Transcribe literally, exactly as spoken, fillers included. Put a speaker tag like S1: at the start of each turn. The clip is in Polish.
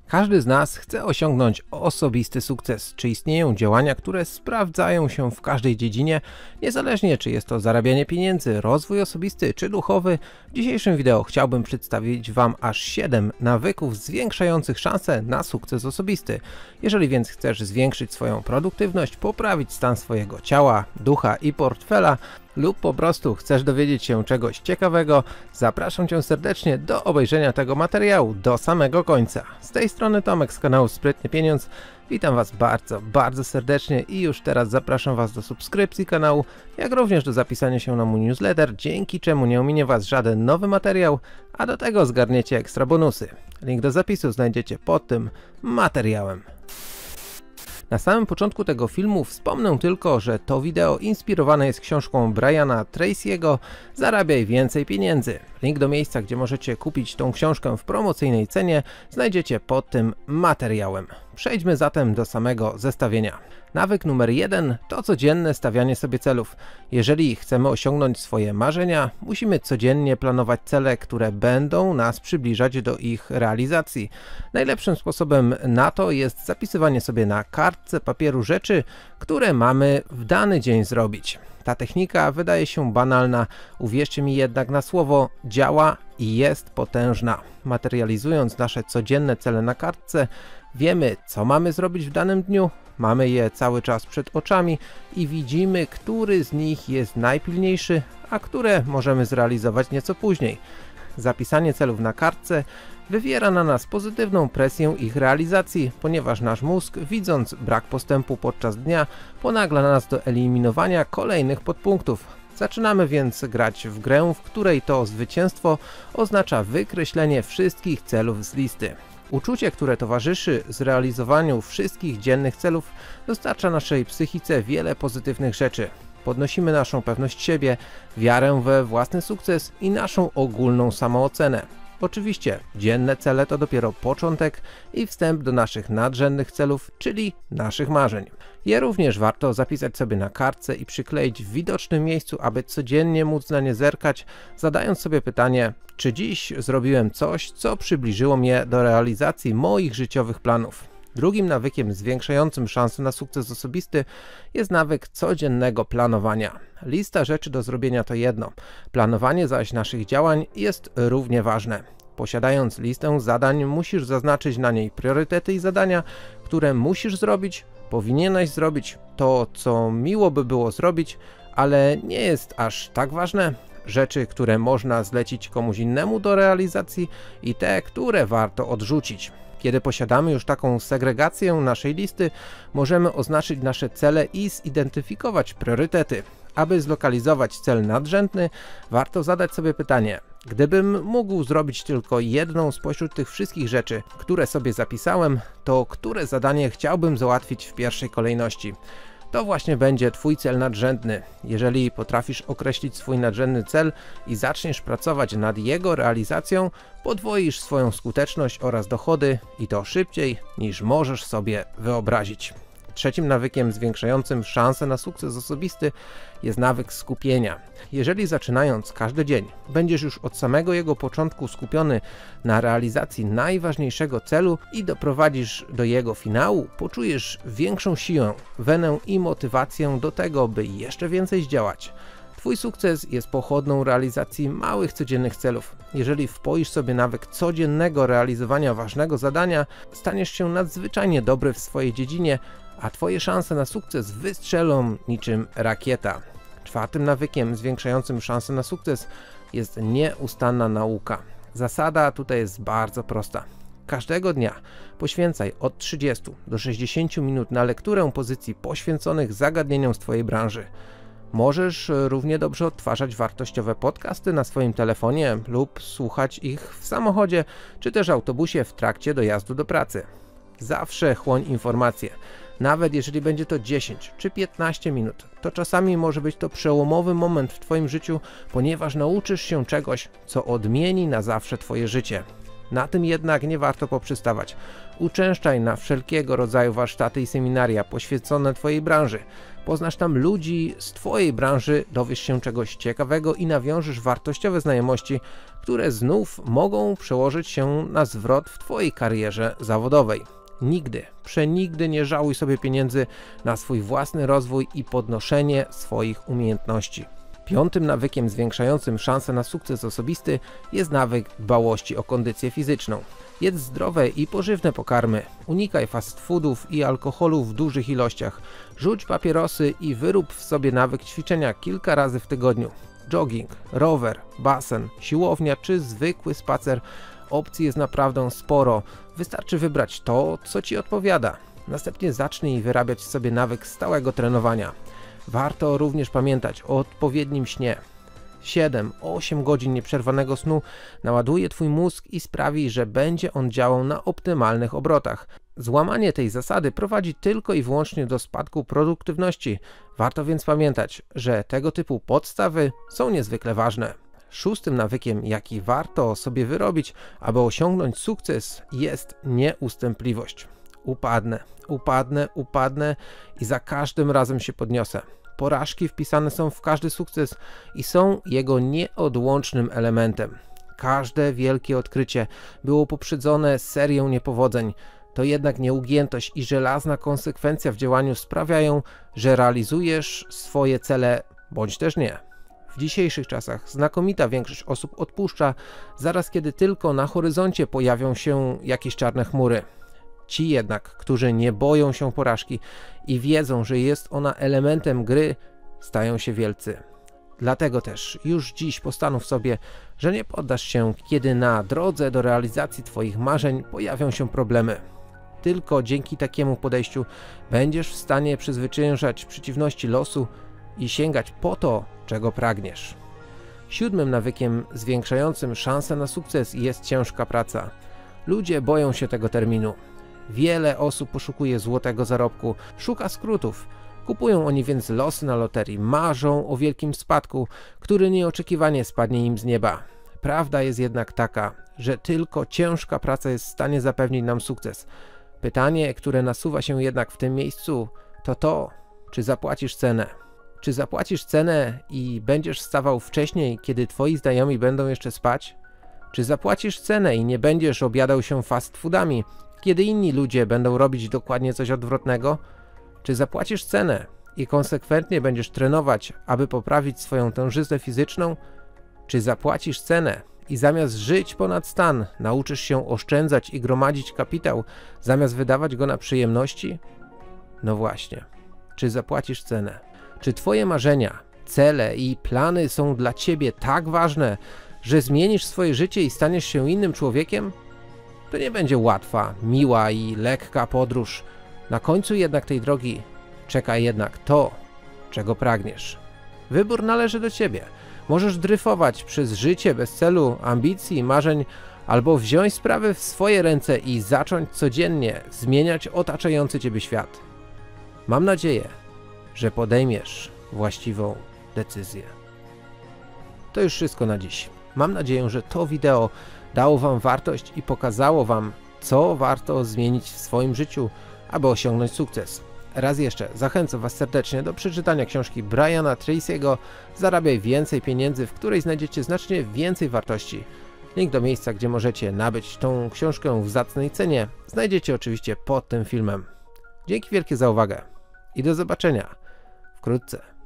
S1: Każdy z nas chce osiągnąć osobisty sukces. Czy istnieją działania, które sprawdzają się w każdej dziedzinie, niezależnie czy jest to zarabianie pieniędzy, rozwój osobisty czy duchowy? W dzisiejszym wideo chciałbym przedstawić Wam aż siedem nawyków zwiększających szanse na sukces osobisty. Jeżeli więc chcesz zwiększyć swoją produktywność, poprawić stan swojego ciała, ducha i portfela, lub po prostu chcesz dowiedzieć się czegoś ciekawego, zapraszam Cię serdecznie do obejrzenia tego materiału do samego końca. Z tej strony Tomek z kanału Sprytny Pieniądz. Witam Was bardzo, bardzo serdecznie i już teraz zapraszam Was do subskrypcji kanału, jak również do zapisania się na mój newsletter, dzięki czemu nie ominie Was żaden nowy materiał, a do tego zgarniecie ekstra bonusy. Link do zapisu znajdziecie pod tym materiałem. Na samym początku tego filmu wspomnę tylko, że to wideo inspirowane jest książką Briana Tracy'ego Zarabiaj więcej pieniędzy. Link do miejsca, gdzie możecie kupić tą książkę w promocyjnej cenie, znajdziecie pod tym materiałem. Przejdźmy zatem do samego zestawienia. Nawyk numer jeden to codzienne stawianie sobie celów. Jeżeli chcemy osiągnąć swoje marzenia, musimy codziennie planować cele, które będą nas przybliżać do ich realizacji. Najlepszym sposobem na to jest zapisywanie sobie na kartce papieru rzeczy, które mamy w dany dzień zrobić. Ta technika wydaje się banalna, uwierzcie mi jednak na słowo, działa i jest potężna. Materializując nasze codzienne cele na kartce, wiemy, co mamy zrobić w danym dniu, mamy je cały czas przed oczami i widzimy, który z nich jest najpilniejszy, a które możemy zrealizować nieco później. Zapisanie celów na kartce wywiera na nas pozytywną presję ich realizacji, ponieważ nasz mózg, widząc brak postępu podczas dnia, ponagla nas do eliminowania kolejnych podpunktów. Zaczynamy więc grać w grę, w której to zwycięstwo oznacza wykreślenie wszystkich celów z listy. Uczucie, które towarzyszy zrealizowaniu wszystkich dziennych celów, dostarcza naszej psychice wiele pozytywnych rzeczy. Podnosimy naszą pewność siebie, wiarę we własny sukces i naszą ogólną samoocenę. Oczywiście dzienne cele to dopiero początek i wstęp do naszych nadrzędnych celów, czyli naszych marzeń. Je również warto zapisać sobie na kartce i przykleić w widocznym miejscu, aby codziennie móc na nie zerkać, zadając sobie pytanie, czy dziś zrobiłem coś, co przybliżyło mnie do realizacji moich życiowych planów. Drugim nawykiem zwiększającym szanse na sukces osobisty jest nawyk codziennego planowania. Lista rzeczy do zrobienia to jedno, planowanie zaś naszych działań jest równie ważne. Posiadając listę zadań, musisz zaznaczyć na niej priorytety i zadania, które musisz zrobić, powinieneś zrobić, to co miło by było zrobić, ale nie jest aż tak ważne, rzeczy, które można zlecić komuś innemu do realizacji i te, które warto odrzucić. Kiedy posiadamy już taką segregację naszej listy, możemy oznaczyć nasze cele i zidentyfikować priorytety. Aby zlokalizować cel nadrzędny, warto zadać sobie pytanie, gdybym mógł zrobić tylko jedną spośród tych wszystkich rzeczy, które sobie zapisałem, to które zadanie chciałbym załatwić w pierwszej kolejności? To właśnie będzie Twój cel nadrzędny. Jeżeli potrafisz określić swój nadrzędny cel i zaczniesz pracować nad jego realizacją, podwoisz swoją skuteczność oraz dochody i to szybciej niż możesz sobie wyobrazić. Trzecim nawykiem zwiększającym szanse na sukces osobisty jest nawyk skupienia. Jeżeli zaczynając każdy dzień będziesz już od samego jego początku skupiony na realizacji najważniejszego celu i doprowadzisz do jego finału, poczujesz większą siłę, wenę i motywację do tego, by jeszcze więcej zdziałać. Twój sukces jest pochodną realizacji małych codziennych celów. Jeżeli wpoisz sobie nawyk codziennego realizowania ważnego zadania, staniesz się nadzwyczajnie dobry w swojej dziedzinie, a Twoje szanse na sukces wystrzelą niczym rakieta. Czwartym nawykiem zwiększającym szanse na sukces jest nieustanna nauka. Zasada tutaj jest bardzo prosta. Każdego dnia poświęcaj od trzydziestu do sześćdziesięciu minut na lekturę pozycji poświęconych zagadnieniom z Twojej branży. Możesz równie dobrze odtwarzać wartościowe podcasty na swoim telefonie lub słuchać ich w samochodzie czy też autobusie w trakcie dojazdu do pracy. Zawsze chłoń informacje. Nawet jeżeli będzie to dziesięć czy piętnaście minut, to czasami może być to przełomowy moment w Twoim życiu, ponieważ nauczysz się czegoś, co odmieni na zawsze Twoje życie. Na tym jednak nie warto poprzestawać. Uczęszczaj na wszelkiego rodzaju warsztaty i seminaria poświęcone Twojej branży. Poznasz tam ludzi z Twojej branży, dowiesz się czegoś ciekawego i nawiążesz wartościowe znajomości, które znów mogą przełożyć się na zwrot w Twojej karierze zawodowej. Nigdy, przenigdy nie żałuj sobie pieniędzy na swój własny rozwój i podnoszenie swoich umiejętności. Piątym nawykiem zwiększającym szanse na sukces osobisty jest nawyk dbałości o kondycję fizyczną. Jedz zdrowe i pożywne pokarmy, unikaj fast foodów i alkoholu w dużych ilościach, rzuć papierosy i wyrób w sobie nawyk ćwiczenia kilka razy w tygodniu. Jogging, rower, basen, siłownia czy zwykły spacer, opcji jest naprawdę sporo, wystarczy wybrać to, co Ci odpowiada. Następnie zacznij wyrabiać sobie nawyk stałego trenowania. Warto również pamiętać o odpowiednim śnie. siedem do ośmiu godzin nieprzerwanego snu naładuje Twój mózg i sprawi, że będzie on działał na optymalnych obrotach. Złamanie tej zasady prowadzi tylko i wyłącznie do spadku produktywności. Warto więc pamiętać, że tego typu podstawy są niezwykle ważne. Szóstym nawykiem, jaki warto sobie wyrobić, aby osiągnąć sukces, jest nieustępliwość. Upadnę, upadnę, upadnę i za każdym razem się podniosę. Porażki wpisane są w każdy sukces i są jego nieodłącznym elementem. Każde wielkie odkrycie było poprzedzone serią niepowodzeń. To jednak nieugiętość i żelazna konsekwencja w działaniu sprawiają, że realizujesz swoje cele, bądź też nie. W dzisiejszych czasach znakomita większość osób odpuszcza, zaraz kiedy tylko na horyzoncie pojawią się jakieś czarne chmury. Ci jednak, którzy nie boją się porażki i wiedzą, że jest ona elementem gry, stają się wielcy. Dlatego też już dziś postanów sobie, że nie poddasz się, kiedy na drodze do realizacji Twoich marzeń pojawią się problemy. Tylko dzięki takiemu podejściu będziesz w stanie przezwyciężać przeciwności losu i sięgać po to, czego pragniesz. Siódmym nawykiem zwiększającym szanse na sukces jest ciężka praca. Ludzie boją się tego terminu. Wiele osób poszukuje złotego zarobku, szuka skrótów. Kupują oni więc losy na loterii, marzą o wielkim spadku, który nieoczekiwanie spadnie im z nieba. Prawda jest jednak taka, że tylko ciężka praca jest w stanie zapewnić nam sukces. Pytanie, które nasuwa się jednak w tym miejscu, to to, czy zapłacisz cenę. Czy zapłacisz cenę i będziesz wstawał wcześniej, kiedy Twoi znajomi będą jeszcze spać? Czy zapłacisz cenę i nie będziesz obiadał się fast foodami, kiedy inni ludzie będą robić dokładnie coś odwrotnego? Czy zapłacisz cenę i konsekwentnie będziesz trenować, aby poprawić swoją tężyznę fizyczną? Czy zapłacisz cenę i zamiast żyć ponad stan, nauczysz się oszczędzać i gromadzić kapitał, zamiast wydawać go na przyjemności? No właśnie, czy zapłacisz cenę? Czy Twoje marzenia, cele i plany są dla Ciebie tak ważne, że zmienisz swoje życie i staniesz się innym człowiekiem? To nie będzie łatwa, miła i lekka podróż. Na końcu jednak tej drogi czeka jednak to, czego pragniesz. Wybór należy do Ciebie. Możesz dryfować przez życie bez celu, ambicji i marzeń, albo wziąć sprawy w swoje ręce i zacząć codziennie zmieniać otaczający Ciebie świat. Mam nadzieję, że podejmiesz właściwą decyzję. To już wszystko na dziś. Mam nadzieję, że to wideo dało Wam wartość i pokazało Wam, co warto zmienić w swoim życiu, aby osiągnąć sukces. Raz jeszcze zachęcam Was serdecznie do przeczytania książki Briana Tracy'ego Zarabiaj więcej pieniędzy, w której znajdziecie znacznie więcej wartości. Link do miejsca, gdzie możecie nabyć tą książkę w zacnej cenie, znajdziecie oczywiście pod tym filmem. Dzięki wielkie za uwagę i do zobaczenia wkrótce.